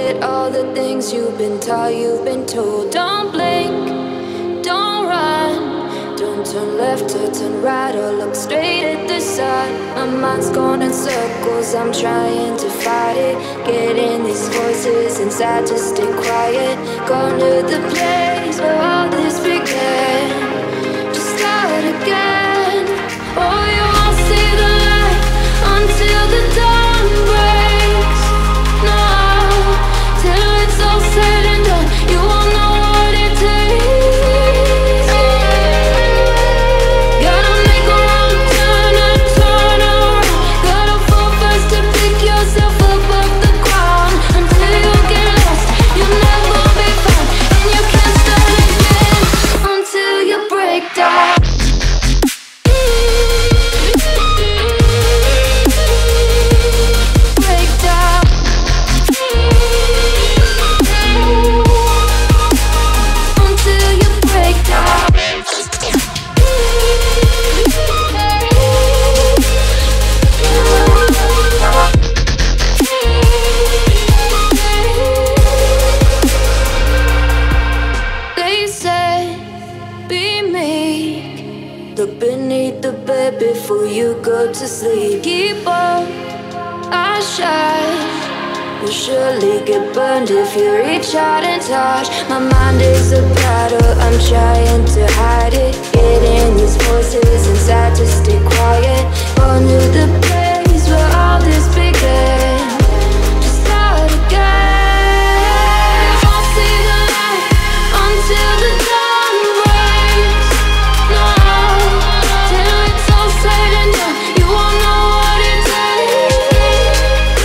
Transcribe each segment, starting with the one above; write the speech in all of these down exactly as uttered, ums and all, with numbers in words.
forget all the things you've been taught, you've been told. Don't blink, don't run, don't turn left or turn right or look straight at the sun. My mind's going in circles, I'm trying to fight it. Getting these voices inside to stay quiet. Going to the place where all this began. Just start again. Oh, you won't see the light until the dawn breaks. No, till it's all said and done, you won't know what it takes. Gotta make a wrong turn and turn around. Gotta fall fast to pick yourself up off the ground. Until you get lost, you'll never be found, and you can't start again until you break down. Look beneath the bed before you go to sleep. Keep on, I shine. You'll surely get burned if you reach out and touch. My mind is a battle, I'm trying to hide it. Getting these voices inside to stay quiet. On to the place where all this began. Just start again. Won't see the light until the dawn breaks. No, till it's all said and done, you won't know what it takes.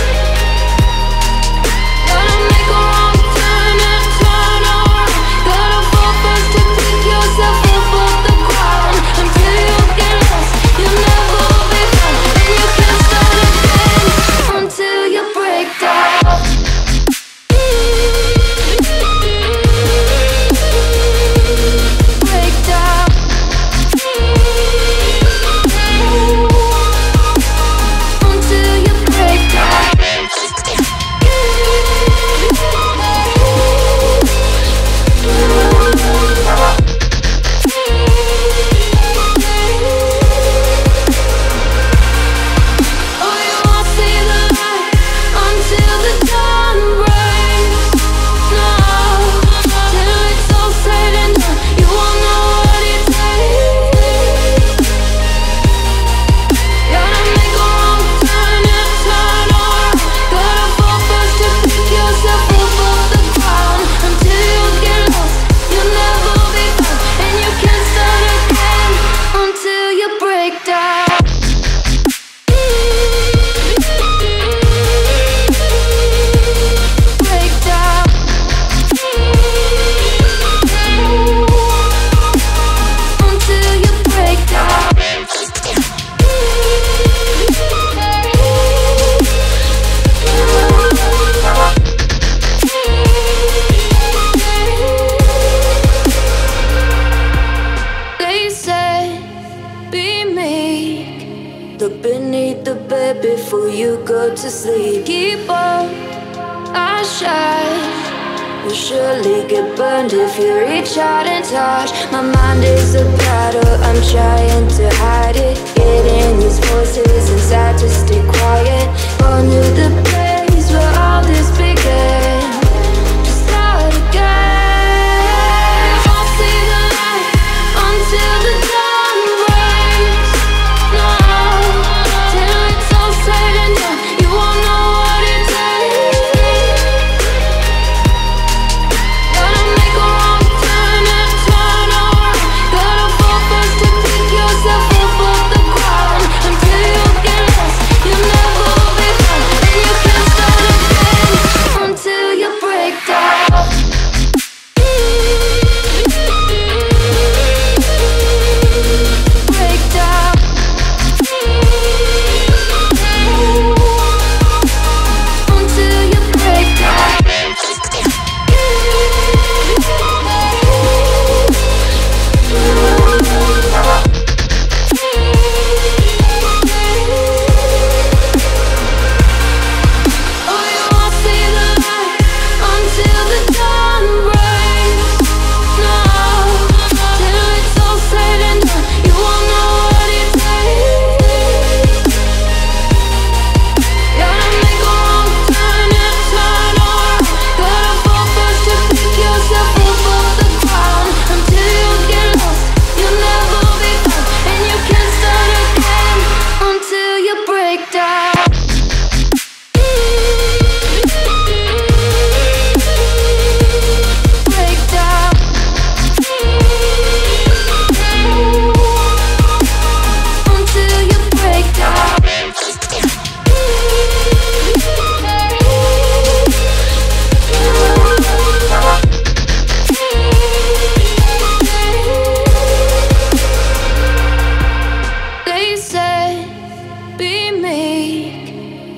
Gotta make a wrong turn and turn around. Gotta fall fast to pick yourself up off the ground. Until you get lost, you'll never be found, and you can't start again until you break down. Break down. Until you break down. Oh, you won't see the light until the dawn breaks. No, till it's all said and done, you won't know what it takes. Gotta make a wrong turn and turn around. Gotta fall fast to pick yourself up off the ground. Until you get lost, you'll never be found, and you can't start again until you break down. Break down. Until you break down. They say, be meek. Look beneath the bed before you go to sleep. Keep on, I shine. You'll surely get burned if you reach out and touch. My mind is a battle, I'm trying to hide it. Getting these voices inside to stay quiet. On to the place where all this began. Just start again. Won't see the light until the dawn breaks. No, till it's all said and done, you won't know what it takes. Gotta make a wrong turn and turn around. Gotta fall fast to pick yourself up off the ground. Until you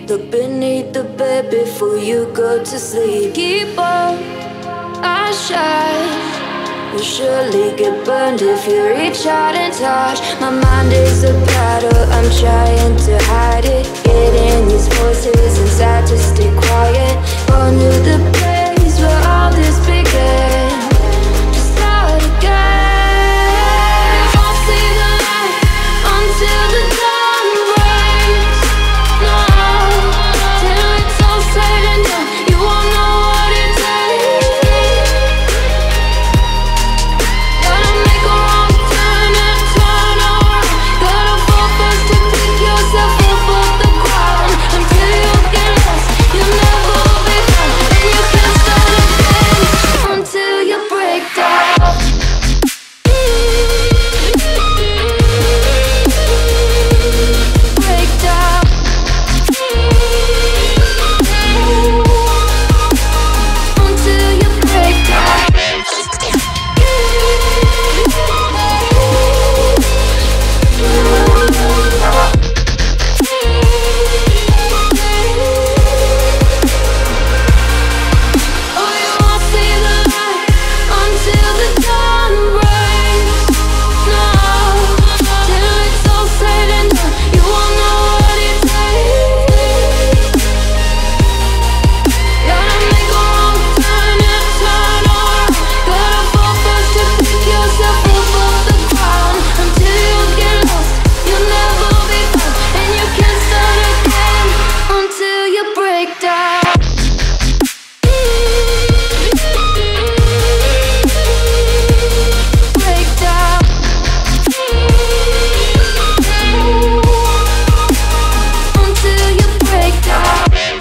Look beneath the bed before you go to sleep. Keep on, I shine. You'll surely get burned if you reach out and touch. My mind is a battle, I'm trying to hide it. Getting these voices inside to stay quiet. Born to the place where all this began. To start again. I'll see the light until the dawn breaks. No, till it's all said and done, you won't know what it takes. Gotta make a wrong turn and turn around. Gotta fall first to pick yourself up off the ground. Until you get lost, you'll never be found. And you can't start again until you break down. Break down. Until you break down. Oh, you won't see the light until the dawn breaks. No, till it's all said and done, you won't know what it takes. Gotta make a wrong turn and turn around. Gotta fall first to pick yourself up off the ground. Until you get lost, you'll never be found. And you can't start again until you break down. Break down. Until you break down.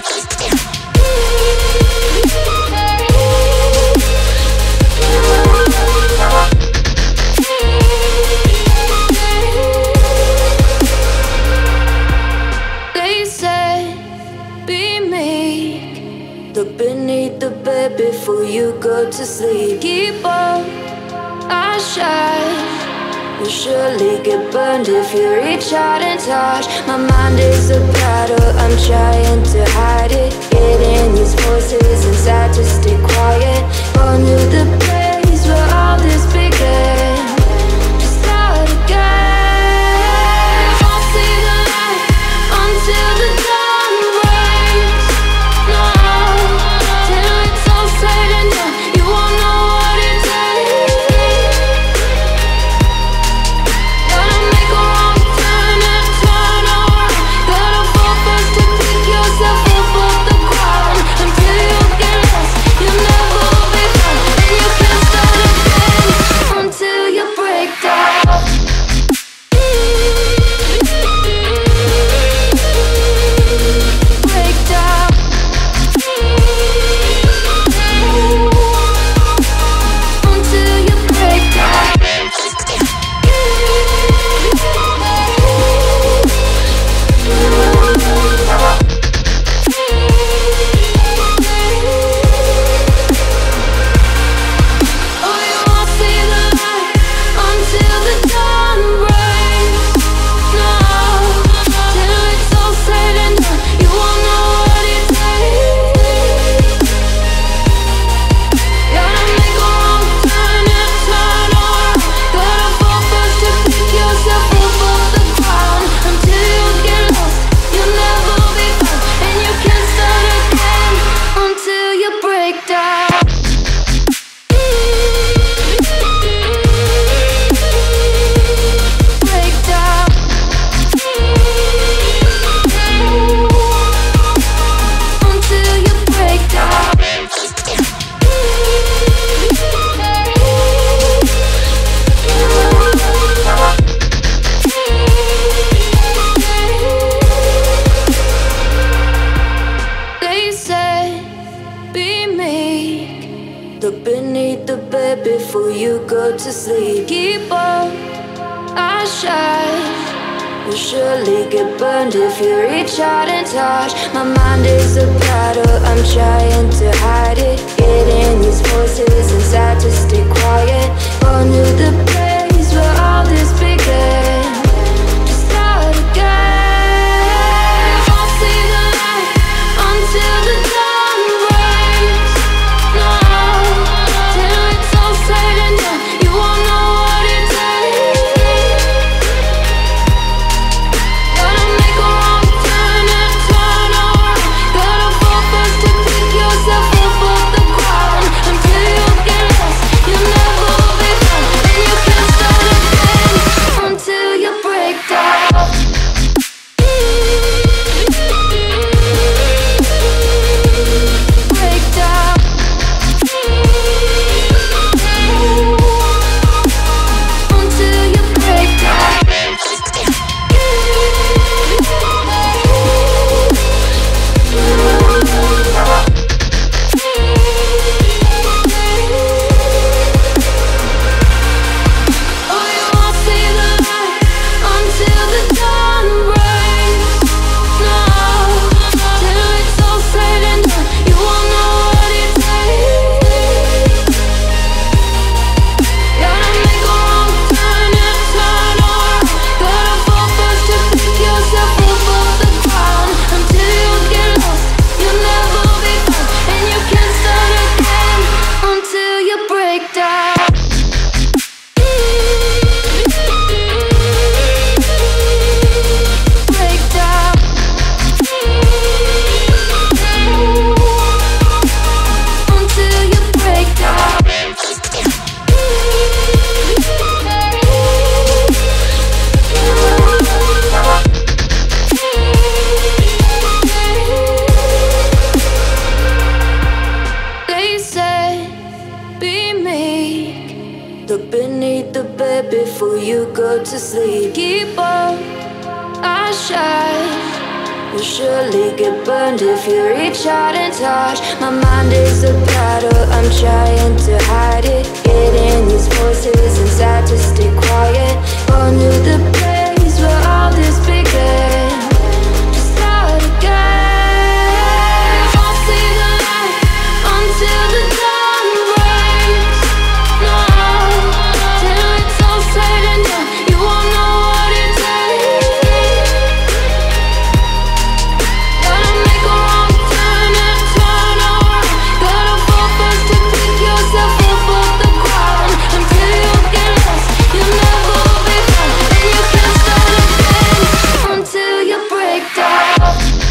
They said, be meek. Look beneath the bed before you go to sleep. Keep on, I shine. You'll surely get burned if you reach out and touch. My mind is a battle, I'm trying to hide it. Getting these voices inside to stay quiet. Born to the place where all this began. To start again. I'll see the light until the dawn breaks. No, till it's all said and done, you won't know what it takes. Gotta make a wrong turn and turn around. Gotta fall first to pick yourself up off the ground. Until you get lost, you'll never be found. And you can't start again until you break down. Break down. Until you break down. Oh, you won't see the light until the dawn breaks. No, till it's all said and done, you won't know what it takes. Gotta make a wrong turn and turn around. Gotta fall first to pick yourself up off the ground. Until you get lost, you'll never be found. And you can't start again until you break down. Break down. Until you break down. They said, be meek. Look beneath the bed before you go to sleep. Keep on, I shine. You'll surely get burned if you reach out and touch. My mind is a battle, I'm trying to hide it. Getting these voices inside to stay quiet. Born to the place where all this began. To start again. I'll see the light go to sleep. Keep on, I shine. You'll surely get burned if you reach out and touch. My mind is a battle, I'm trying to hide it. Getting these voices inside to stay quiet. On to the place where all this began. To start again. I'll see the light until the dawn breaks. No, till it's all said and done, you won't know what it takes. Gotta make a wrong turn and turn around. Gotta fall first to pick yourself up off the ground. Until you get lost, you'll never be found. And you can't start again until you break down.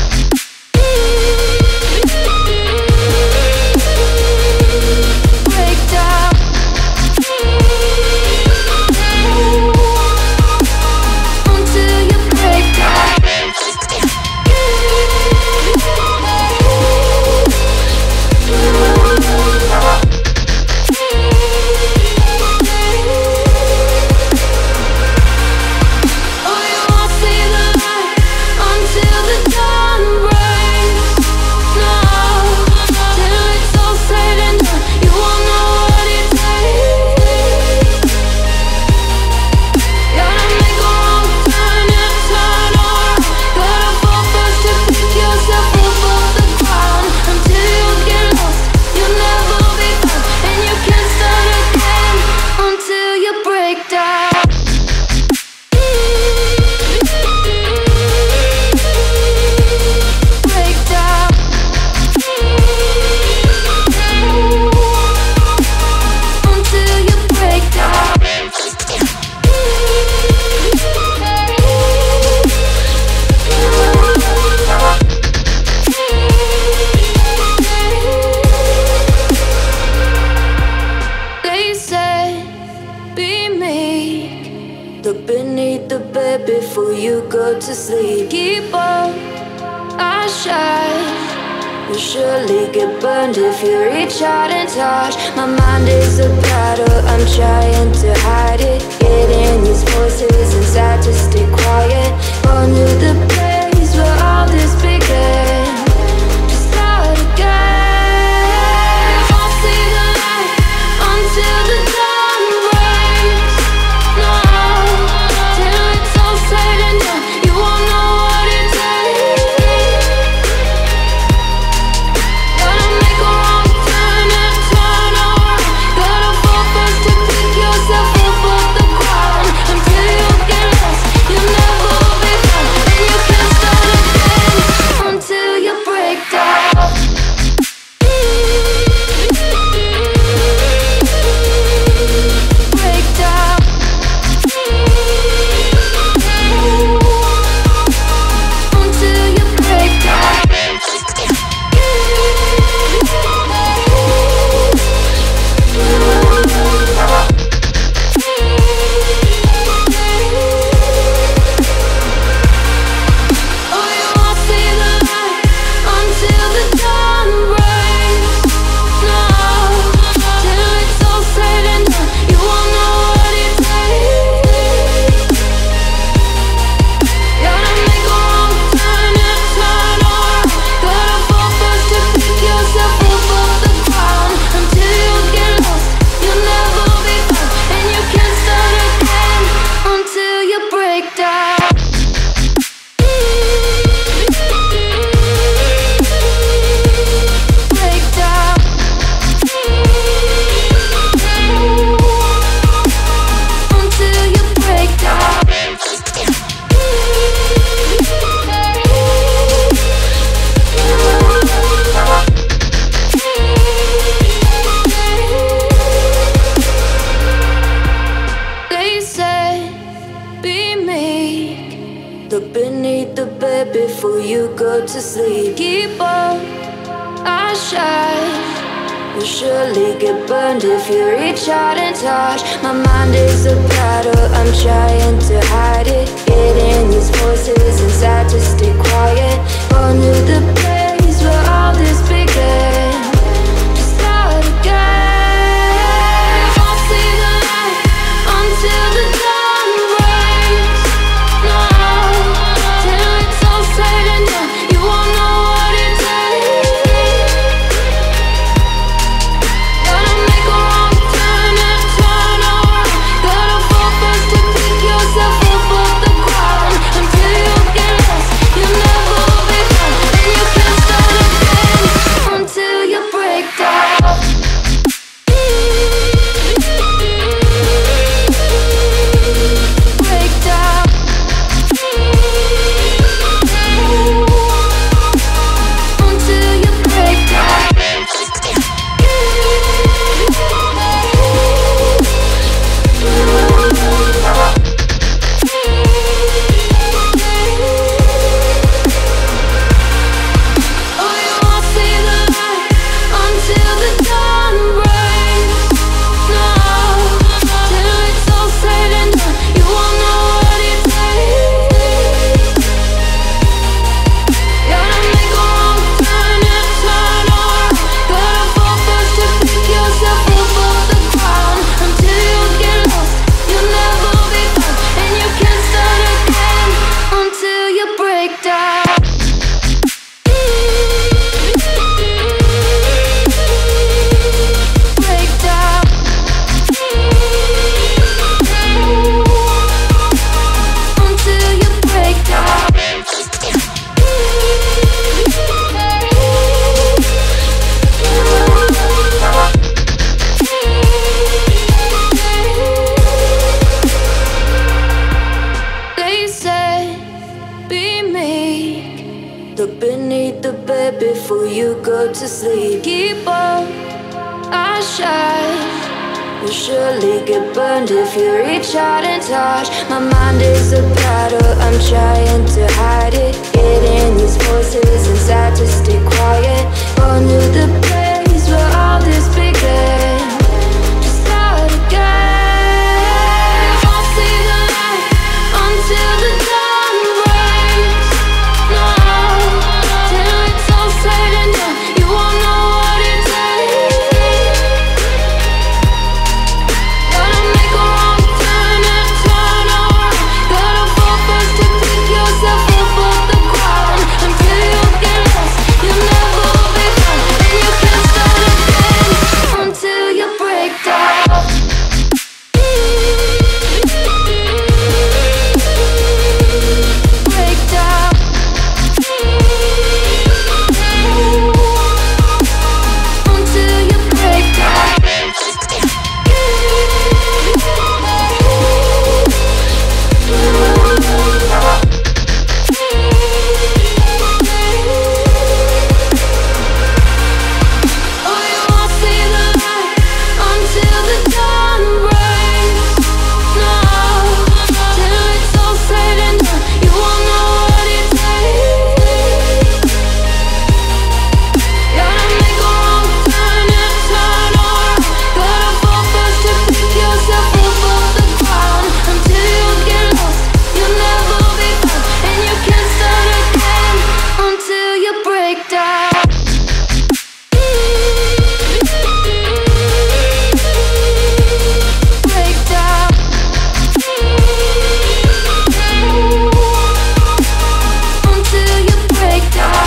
Break down. Until you break down. Oh, you won't see the light until the dawn breaks. No, till it's all said and done, you won't know what it takes. Gotta make a wrong turn and turn around. Gotta fall first to pick yourself up off the ground. Until you get lost, you'll never be found. And you can't start again until you break down. Break down. Until you break down. They say, be meek. Look beneath the bed before you go to sleep. Keep on, I shine. You'll surely get burned if you reach out and touch. My mind is a battle, I'm trying to hide it. Getting these voices inside to stay quiet. On to the place where all this began. To start again. I'll see the light until the dawn breaks. No, till it's all said and done, you won't know what it takes. Gotta make a wrong turn and turn around. Gotta fall first to pick yourself up off the ground. Until you get lost, you'll never be found. And you can't start again until you break down. Break down. Until you break down. Oh, you won't see the light until the dawn breaks. No, till it's all said and done, you won't know what it takes. Gotta make a wrong turn and turn around. Gotta fall first to pick yourself up off the ground. Until you get lost, you'll never be found. And you can't start again until you break down. Break down. Until you break down. They say, be meek. Look beneath the bed before you go to sleep. Keep on, I shine. You'll surely get burned if you reach out and touch. My mind is a battle, I'm trying to hide it. Getting these voices inside to stay quiet. On to the place where all this began. To start again. I'll see the light until the dawn breaks. Look beneath the bed before you go to sleep. Keep on, I shine. You'll surely get burned if you reach out and touch. My mind is a battle, I'm trying to hide it. Getting these voices inside to stay quiet. Going to the place where all this began. To start again. I'll see the light until the dawn breaks. No, till it's all said and done, you won't know what it takes. Gotta make a wrong turn and turn around. Gotta fall first to pick yourself up off the ground. Until you get lost, you'll never be found. And you can't start again until you break down. Break down. Until you break down. Oh, you won't see the light until the dawn breaks. No, till it's all said and done, you won't know what it takes. Gotta make a wrong turn and turn around. Gotta fall first to pick yourself up off the ground. Until you get lost, you'll never be found. And you can't start again until you break down. Break down. Until you break down.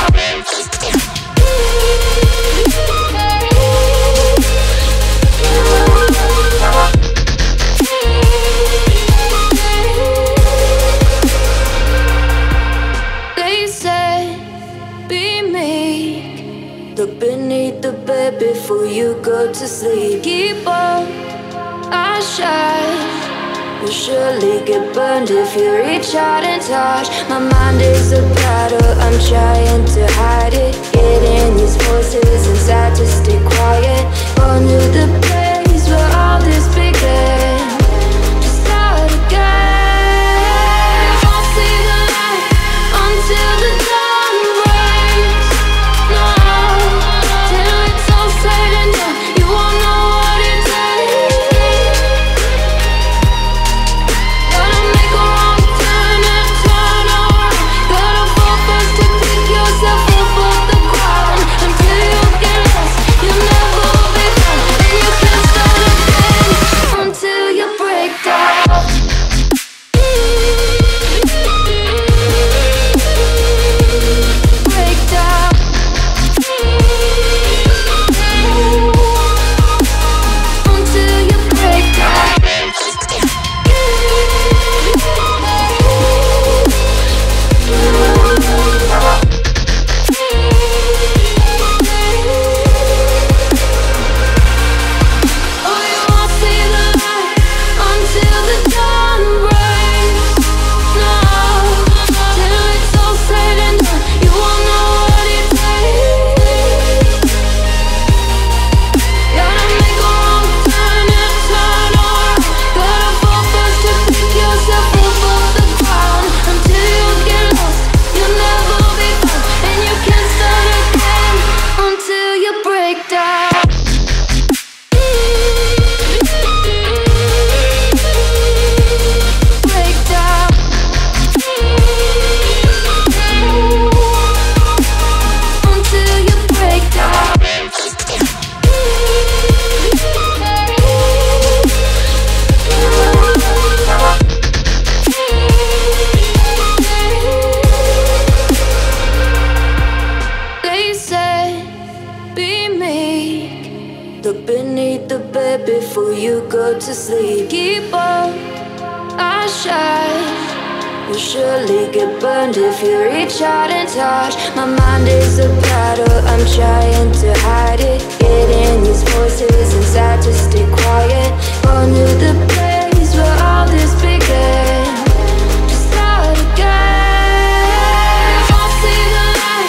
They said, be meek. Look beneath the bed before you go to sleep. Keep on, I shine. You'll surely get burned if you reach out and touch. My mind is a battle, I'm trying to hide it. Getting these voices inside to stay quiet. Going to the place where all this began. To start again. I'll see the light until the dawn breaks. No, till it's all said and done, you won't know what it takes. Gotta make a wrong turn and turn around. Gotta fall first to pick yourself up off the ground. Until you get lost, you'll never be found. And you can't start again until you break down. Break down. Until you break down. Oh, you won't see the light until the dawn breaks. No, till it's all said and done, you won't know what it takes. Gotta make a wrong turn and turn around. Gotta fall first to pick yourself up off the ground. Until you get lost, you'll never be found. And you can't start again until you break down. Break down. Until you break down. They said, be meek. Look beneath the bed before you go to sleep. Keep on, I shine. You'll surely get burned if you reach out and touch. My mind is a battle, I'm trying to hide it. Getting these voices inside to stay quiet. Going to the place where all this began. To start again. I'll see the light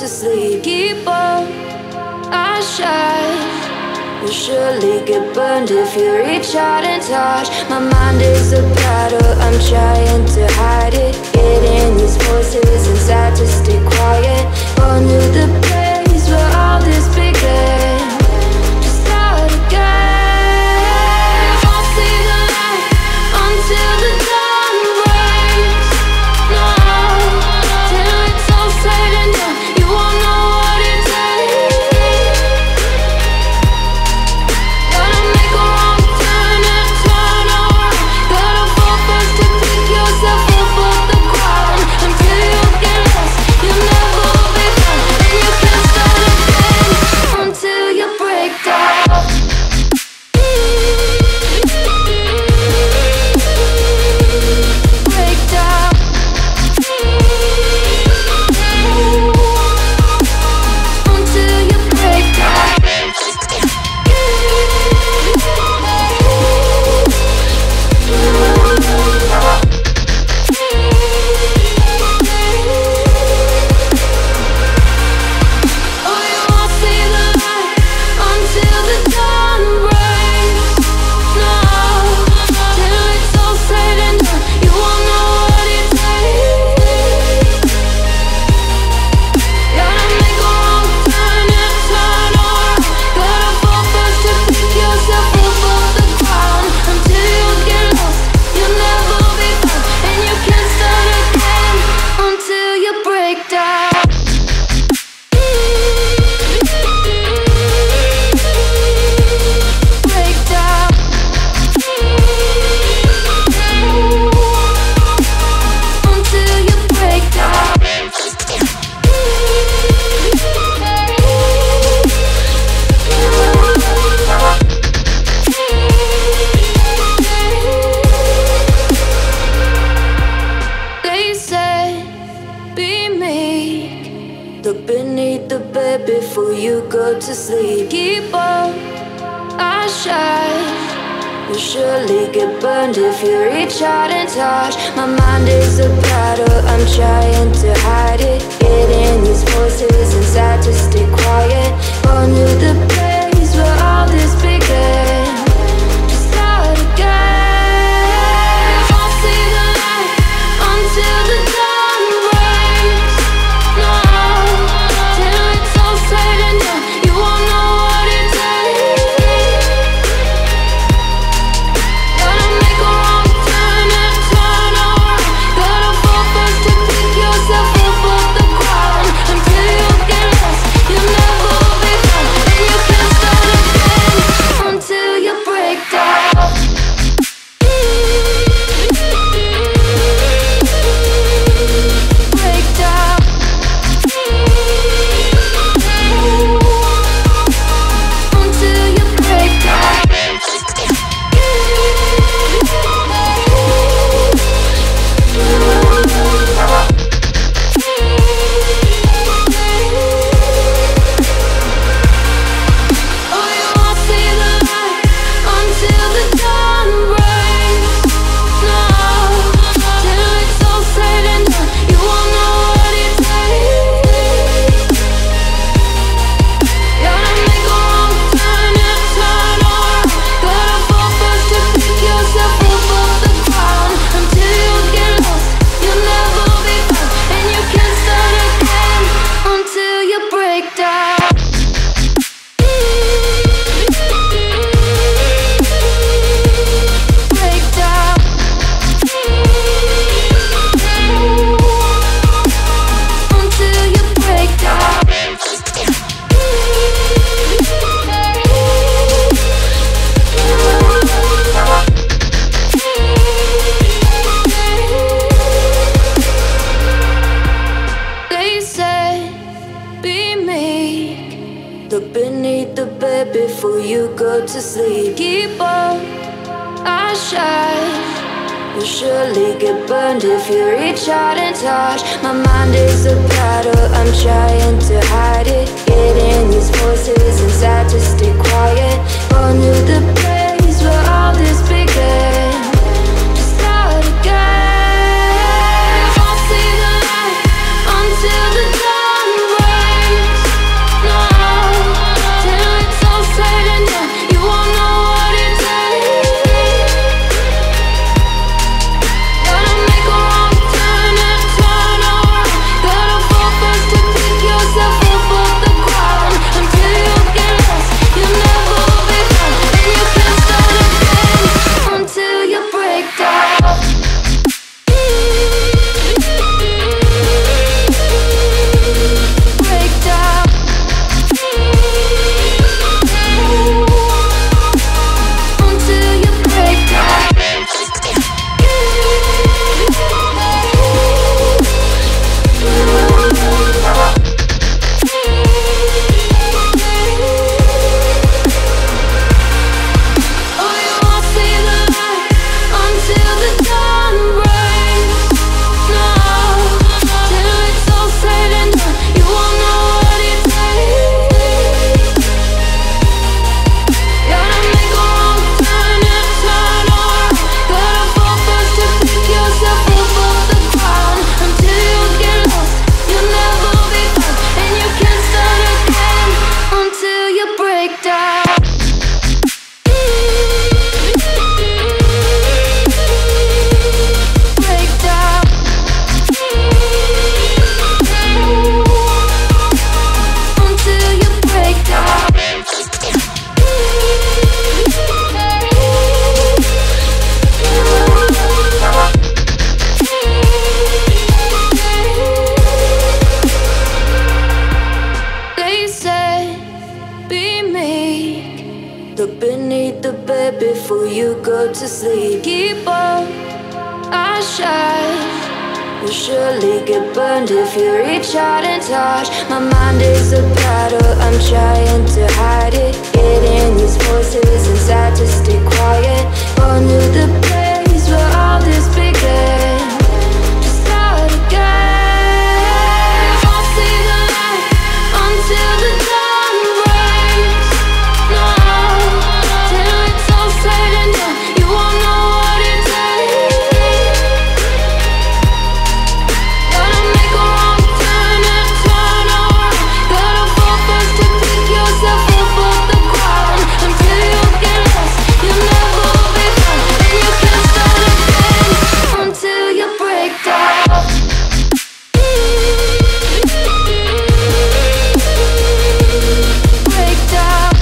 to sleep. Keep on, I shine. You'll surely get burned if you reach out and touch. My mind is a battle, I'm trying to hide it. Getting these voices inside to stay quiet. Born to the place where all this began. To start again. I'll see the light until the dawn breaks. No, till it's all said and done, you won't know what it takes. Gotta make a wrong turn and turn around. Gotta fall first to pick yourself up off the ground. Until you get lost, you'll never be found. And you can't start again until you break down. Break down. Until you break down. Oh, you won't see the light until the dawn breaks. No, till it's all said and done, you won't know what it takes. Gotta make a wrong turn and turn around. Gotta fall first to pick yourself up off the ground. Until you get lost, you'll never be found. And you can't start again until you break down. Break down. Until you break down. They say, be meek. Look beneath the bed before you go to sleep. Keep on, I shine. You'll surely get burned if you reach out and touch. My mind is a battle, I'm trying to hide it. Getting these voices inside to stay quiet. Born to the place where all this began. To start again. I'll see the light until the dawn breaks. No, till it's all said and done, you won't know what it takes. Gotta make a wrong turn and turn around. Gotta fall first to pick yourself up off the ground. Until you get lost, you'll never be found. And you can't start again until you break down. Break down. Until you break down. Oh, you won't see the light until the dawn breaks. No, till it's all said and done, you won't know what it takes. Gotta make a wrong turn and turn around. Gotta fall first to pick yourself up off the ground. Until you get lost, you'll never be found. And you can't start again until you break down. Break down. Until you break down. They say, be meek. Look beneath the bed before you go to sleep. Keep on, I shine. You'll surely get burned if you reach out and touch. My mind is a battle, I'm trying to hide it. Getting these voices inside to stay quiet. Born to the place where all this began. To start again. I'll see the light until the dawn breaks. beneath the bed before you go to sleep. Keep on, I shine. You'll surely get burned if you reach out and touch. My mind is a battle, I'm trying to hide it. Getting these voices inside to stay quiet. On to the place where all this began. To start again. I'll see the light until the dawn breaks. No, till it's all said and done, you won't know what it takes. Gotta make a wrong turn and turn around. Gotta fall first to pick yourself up off the ground. Until you get lost, you'll never be found. And you can't start again until you break down. Break down.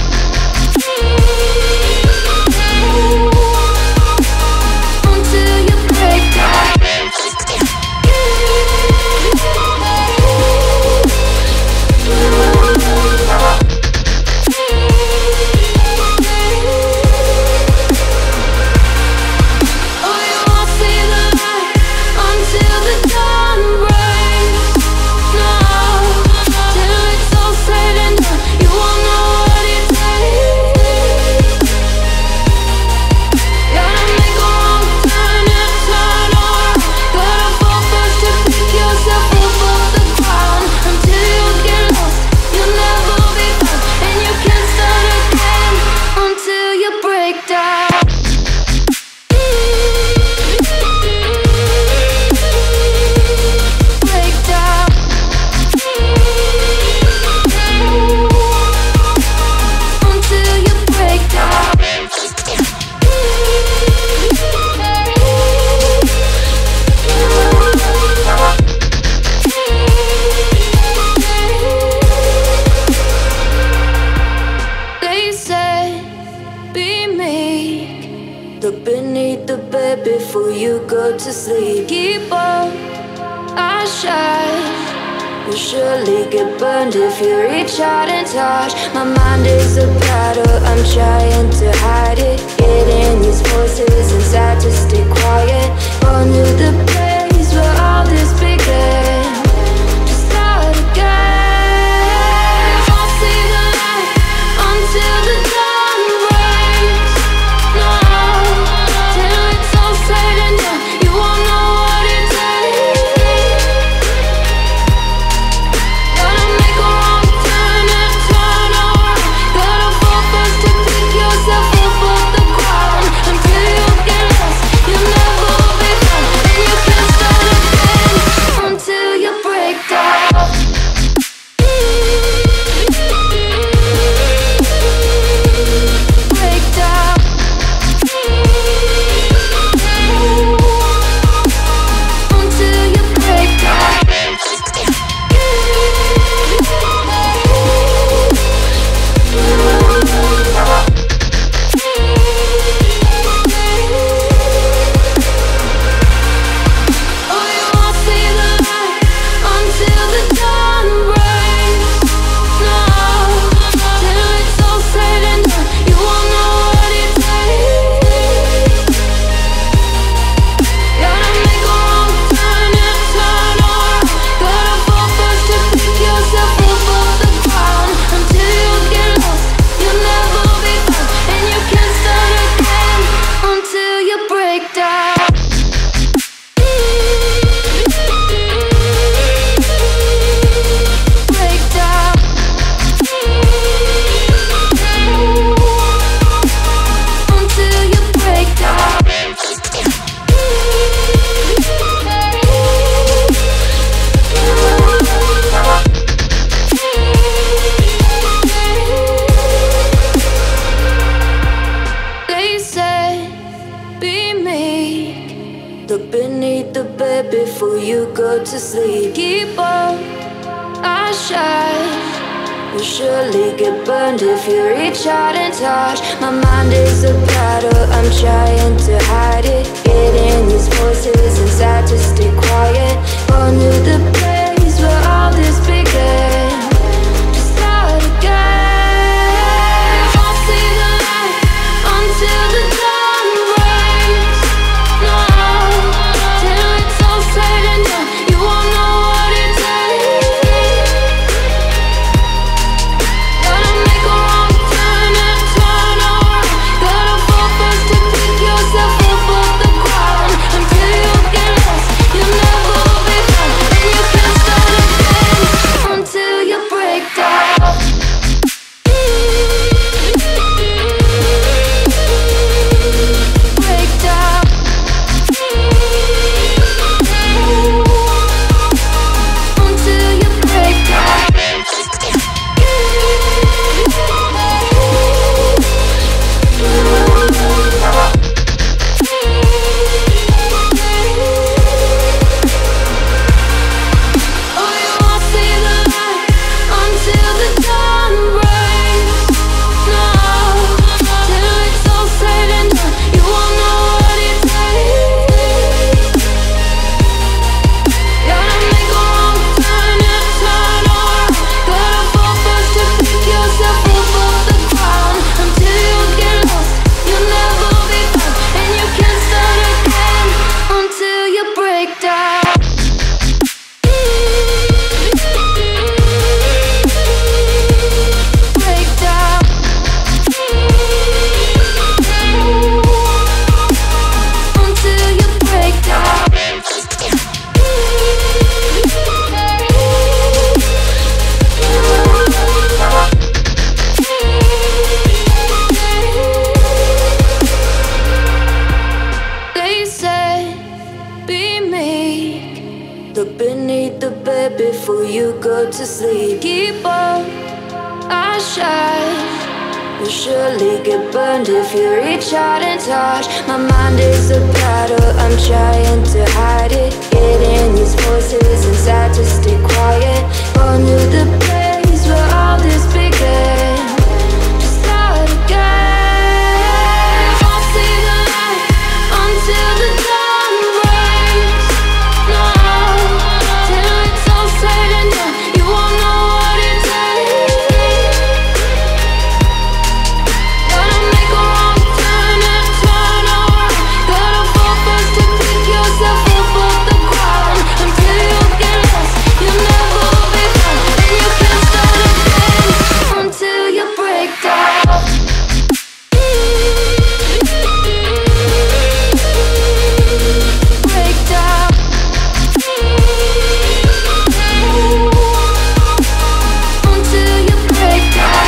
Until you break down. Oh, you won't see the light until the dawn breaks. No, till it's all said and done, you won't know what it takes. Gotta make a wrong turn and turn around. Gotta fall first to pick yourself up off the ground. Until you get lost, you'll never be found. And you can't start again until you break down. Break down. Until you break down. They said, be meek. Look beneath the bed before you go to sleep. Keep on, I shine. You'll surely get burned if you reach out and touch. My mind is a battle, I'm trying to hide it. Getting these voices inside to stay quiet. On to the place where all this began. To start again. I'll see the light until the dawn breaks. No, till it's all said and done, you won't know what it takes. Gotta make a wrong turn and turn around. Gotta fall first to pick yourself up off the ground. Until you get lost, you'll never be found. And you can't start again until you break down. Break down. Until you break down. Oh, you won't see the light until the dawn breaks. No, till it's all said and done, you won't know what it takes. Gotta make a wrong turn and turn around. Gotta fall first to pick yourself up off the ground. Until you get lost, you'll never be found. And you can't start again until you break down. Break down. Until you break down. They said, be meek. Look beneath the bed before you go to sleep. Keep on, I shine. You'll surely get burned if you reach out and touch. My mind is a battle, I'm trying to hide it. Getting these voices inside to stay quiet. On to the place where all this began. To start again. I'll see the light go to sleep. Keep on, I shine. You'll surely get burned if you reach out and touch. My mind is a battle, I'm trying to hide it. Getting these voices inside to stay quiet. Born to the place where all this began. To start again. I'll see the light until the dawn breaks. No, till it's all said and done, you won't know what it takes. Gotta make a wrong turn and turn around. Gotta fall first to pick yourself up off the ground. Until you get lost, you'll never be found. And you can't start again until you break down. Break down. Until you break down.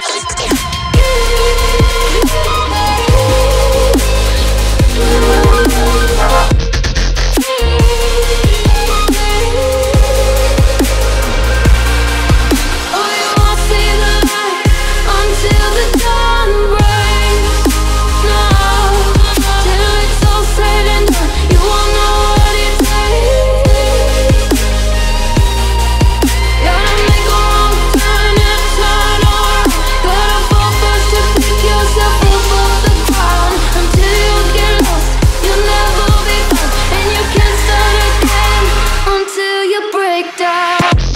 Oh, you won't see the light until the dawn breaks. No, till it's all said and done, you won't know what it takes. Gotta make a wrong turn and turn around. Gotta fall first to pick yourself up off the ground. Until you get lost, you'll never be found. And you can't start again until you break down.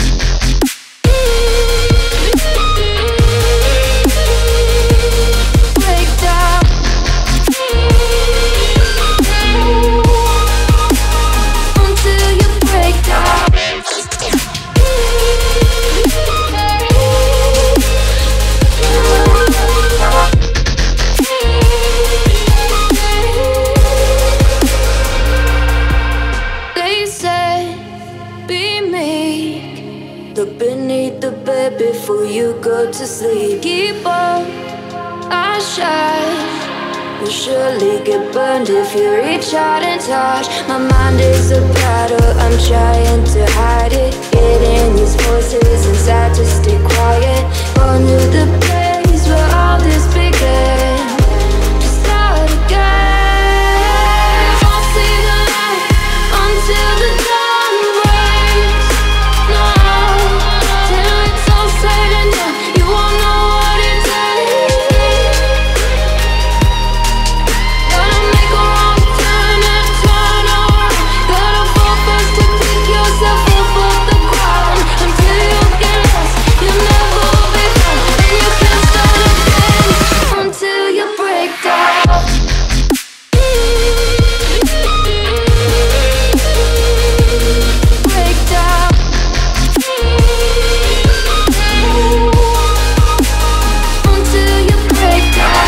Break down. Until you break down. They say, be meek. Look beneath the bed before you go to sleep. Keep on, I shine. You'll surely get burned if you reach out and touch. My mind is a battle, I'm trying to hide it. Getting these voices inside to stay quiet. Born to the place where all this began. To start again. I'll see the light until the dawn breaks. No, till it's all said and done, you won't know what it takes. Gotta make a wrong turn and turn around. Gotta fall first to pick yourself up off the ground. Until you get lost, you'll never be found. And you can't start again until you break down. Break down. Until you break down.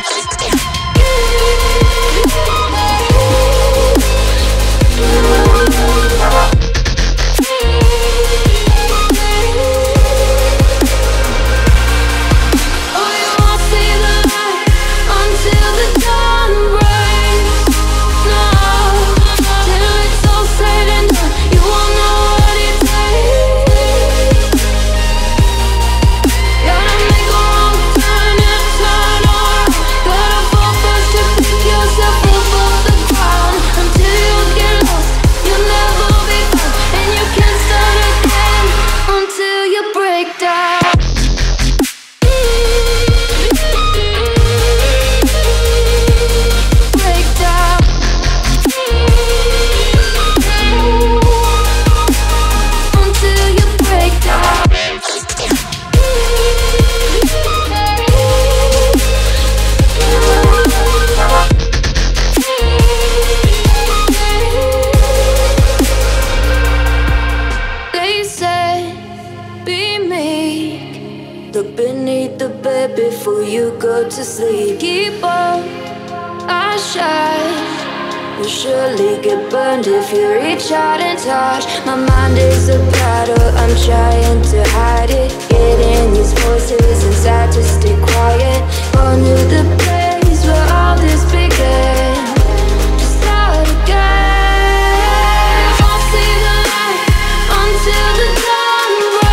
Oh, you won't see the light until the dawn breaks. No, till it's all said and done, you won't know what it takes. Gotta make a wrong turn and turn around. Gotta fall first to pick yourself up off the ground. Until you get lost, you'll never be found. And you can't start again until you break down. Break down. Until you break down. They say, be meek. Look beneath the bed before you go to sleep. Keep on, I shine. You'll surely get burned if you reach out and touch. My mind is a battle, I'm trying to hide it. Getting these voices inside to stay quiet. Born to the place where all this began. To start again. I'll see the light until the dawn breaks.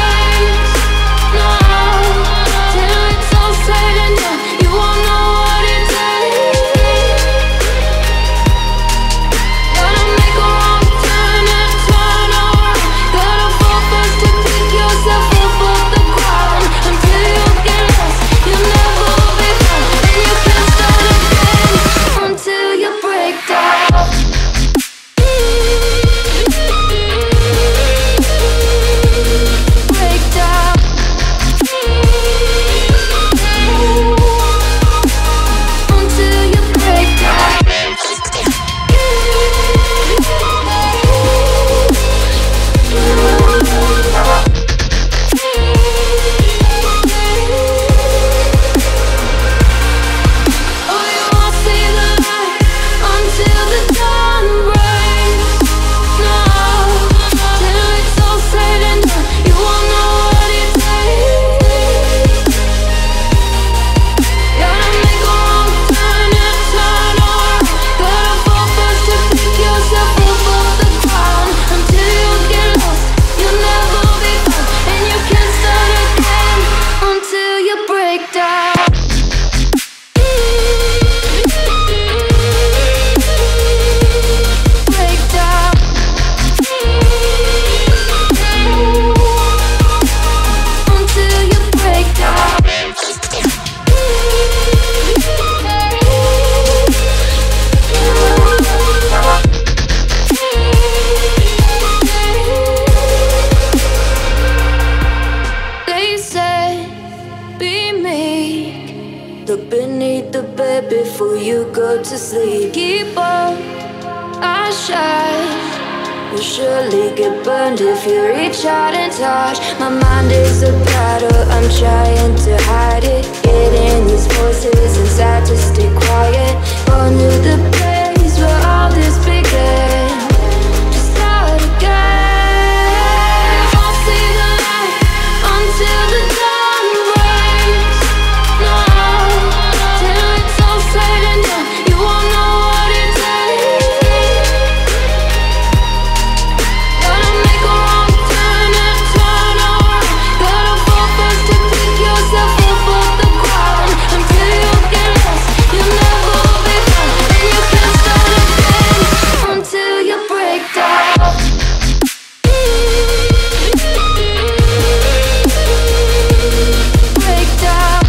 before you go to sleep. Keep on, I shine. You'll surely get burned if you reach out and touch. My mind is a battle, I'm trying to hide it. Getting these voices inside to stay quiet. On to the place where all this began. To start again. I'll see the light until the dawn breaks. No, till it's all said and done, you won't know what it takes. Gotta make a wrong turn and turn around. Gotta fall first to pick yourself up off the ground. Until you get lost, you'll never be found. And you can't start again until you break down. Break down.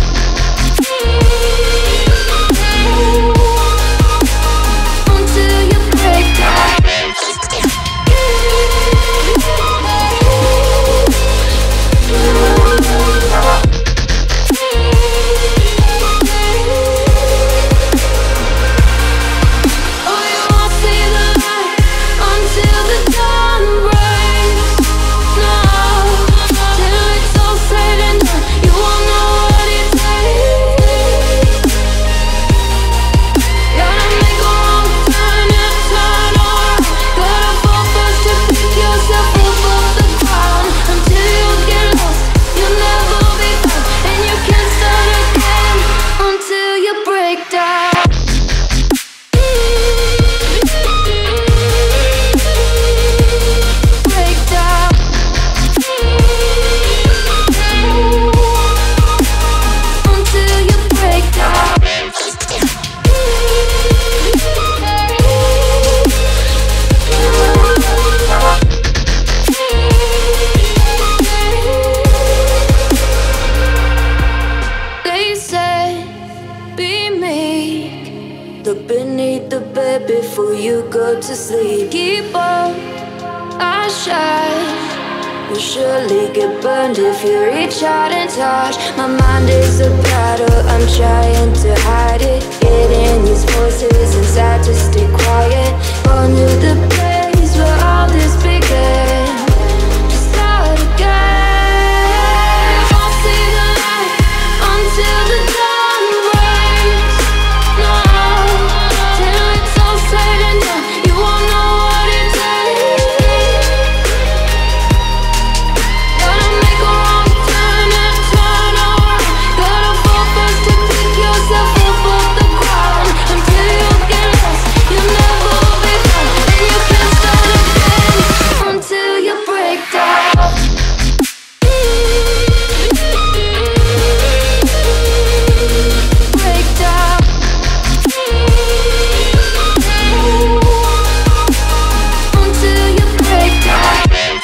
Until you break down. Oh, you won't see the light until the dawn breaks. No, till it's all said and done, you won't know what it takes. Gotta make a wrong turn and turn around. Gotta fall first to pick yourself up off the ground. Until you get lost, you'll never be found. And you can't start again until you break down. Break down. Until you break down. They say, be meek. Look beneath the bed before you go to sleep. Keep on, I shine. You'll surely get burned if you reach out and touch. My mind is a battle, I'm trying to hide it. Getting these voices inside to stay quiet. On to the place where all this began. To start again. I'll see the light until the dawn breaks. No, till it's all said and done, you won't know what it takes. Gotta make a wrong turn and turn around. Gotta fall first to pick yourself up off the ground. Until you get lost, you'll never be found. And you can't start again until you break down. Break down. Until you break down.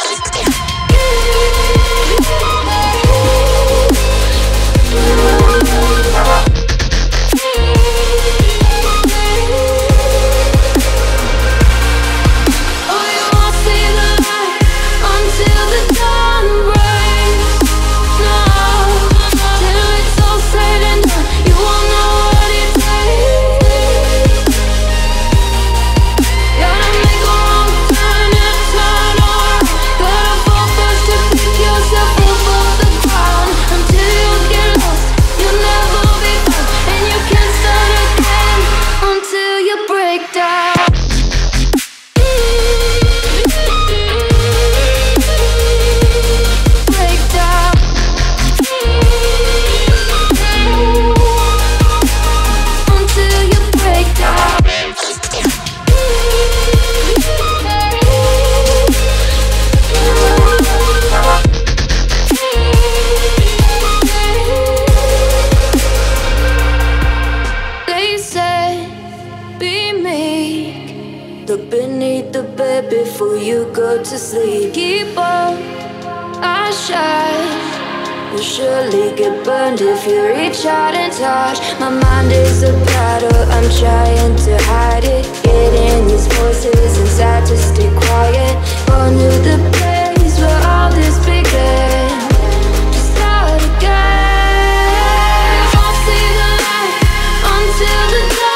Oh, you won't see the light until the dawn breaks. No, till it's all said and done, you won't know what it takes. Gotta make a wrong turn and turn around. Gotta fall first to pick yourself up off the ground. Until you get lost, you'll never be found. And you can't start again until you break down. Break down. Until you break down. They say, be meek. Look beneath the bed before you go to sleep. Keep on, I shine. You'll surely get burned if you reach out and touch. My mind is a battle, I'm trying to hide it. Getting these voices inside to stay quiet. On to the place where all this began. To start again. I'll see the light until the dawn.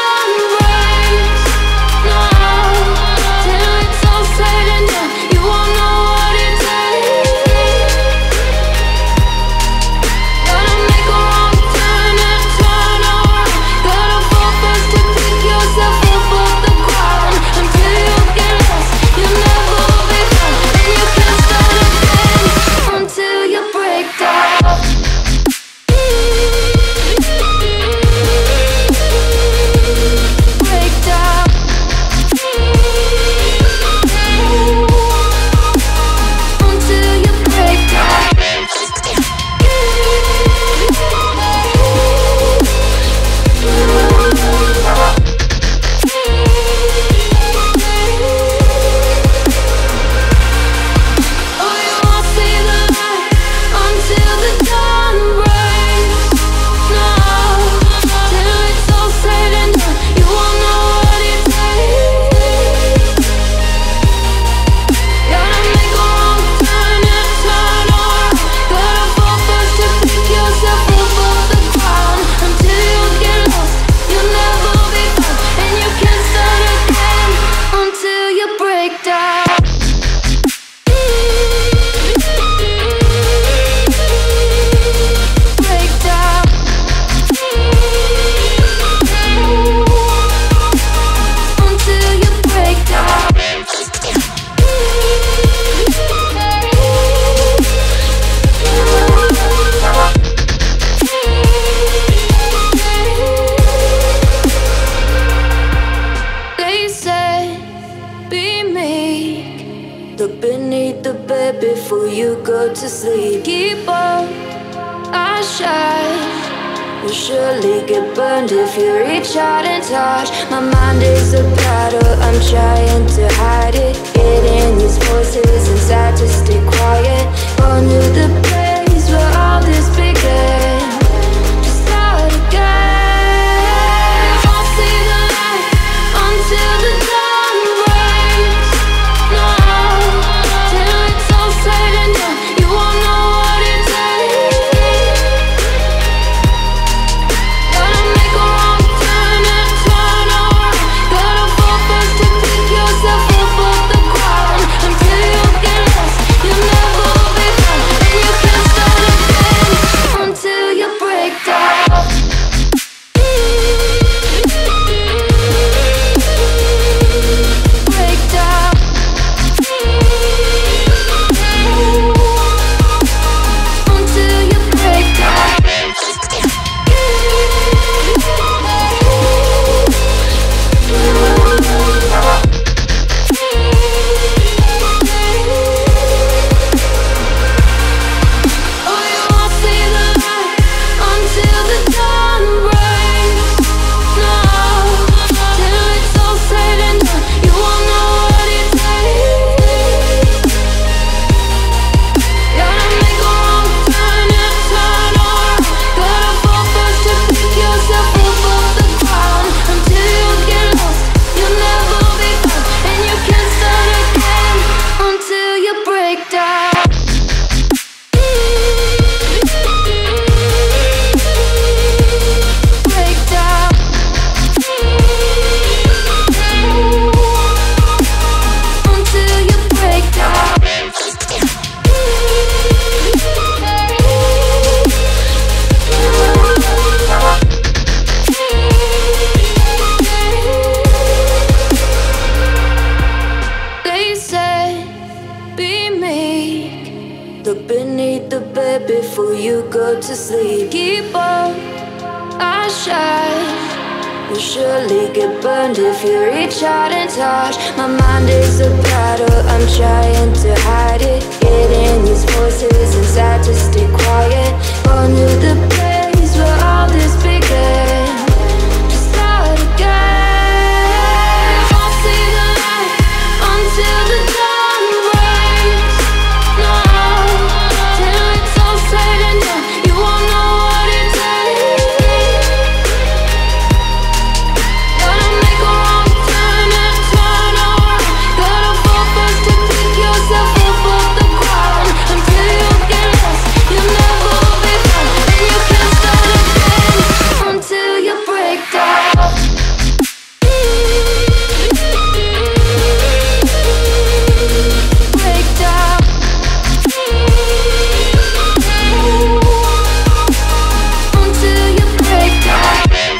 Look beneath the bed before you go to sleep. Keep on, I shine. You'll surely get burned if you reach out and touch. My mind is a battle, I'm trying to hide it. Getting these voices inside to stay quiet. On to the place where all this began. To start again. I'll see the light until the dawn breaks. No, till it's all said and done, you won't know what it takes. Gotta make a wrong turn and turn around. Gotta fall first to pick yourself up off the ground. Until you get lost, you'll never be found. And you can't start again until you break down. Break down. Until you break down. Oh, you won't see the light until the dawn breaks. No, till it's all said and done, you won't know what it takes. Gotta make a wrong turn and turn around. Gotta fall first to pick yourself up off the ground. Until you get lost, you'll never be found. And you can't start again until you break down. Break down. Until you break down. They said, be meek. Look beneath the bed before you go to sleep. Keep on, I shine. You'll surely get burned if you reach out and touch. My mind is a battle, I'm trying to hide it. Getting these voices inside to stay quiet. On to the place where all this began. To start again. I'll see the light until the dawn breaks. No, till it's all said and done, you won't know what it takes. Gotta make a wrong turn and turn around. Gotta fall first to pick yourself up off the ground. Until you get lost, you'll never be found. And you can't start again until you break down. Break down. Until you break down.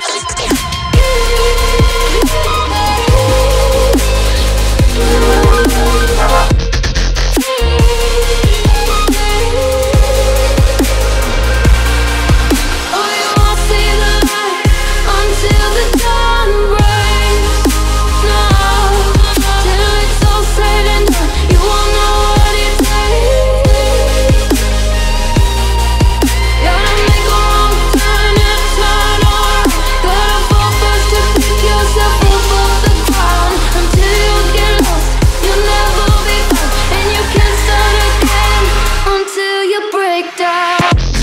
Oh, you won't see the light until the dawn breaks. No, till it's all said and done, you won't know what it takes. Gotta make a wrong turn and turn around. Gotta fall first to pick yourself up off the ground. Until you get lost, you'll never be found. And you can't start again until you break down.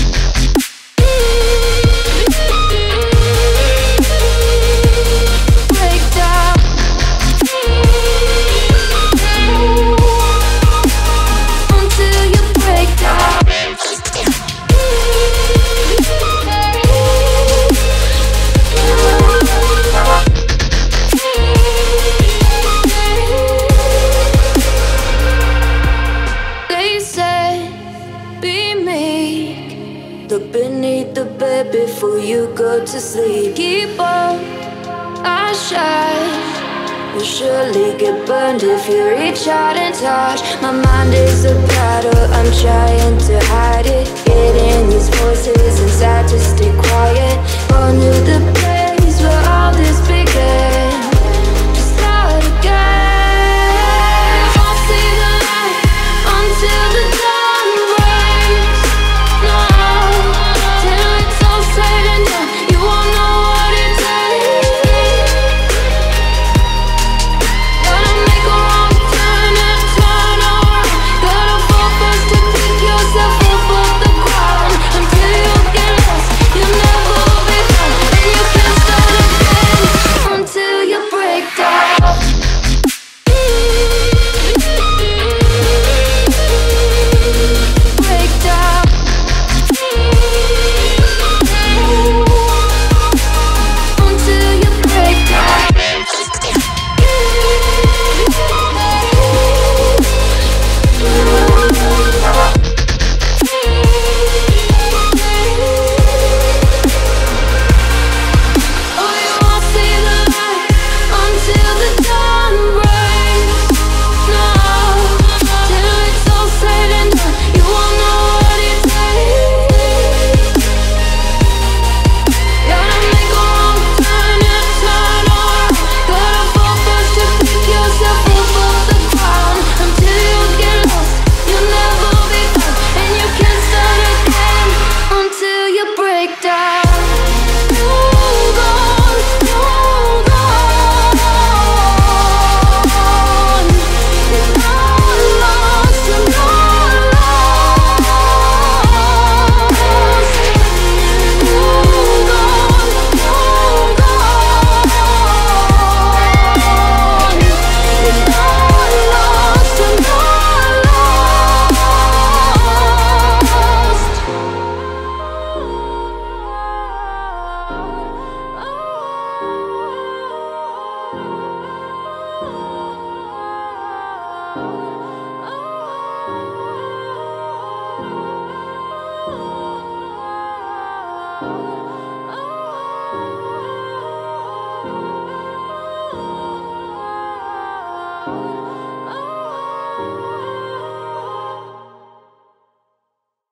Break down. Until you break down. They said, be meek. Look beneath the bed before you go to sleep. Keep on, I shine. You'll surely get burned if you reach out and touch. My mind is a battle, I'm trying to hide it. Getting these voices inside to stay quiet. On to the place where all this began. To start again. I'll see the light oh.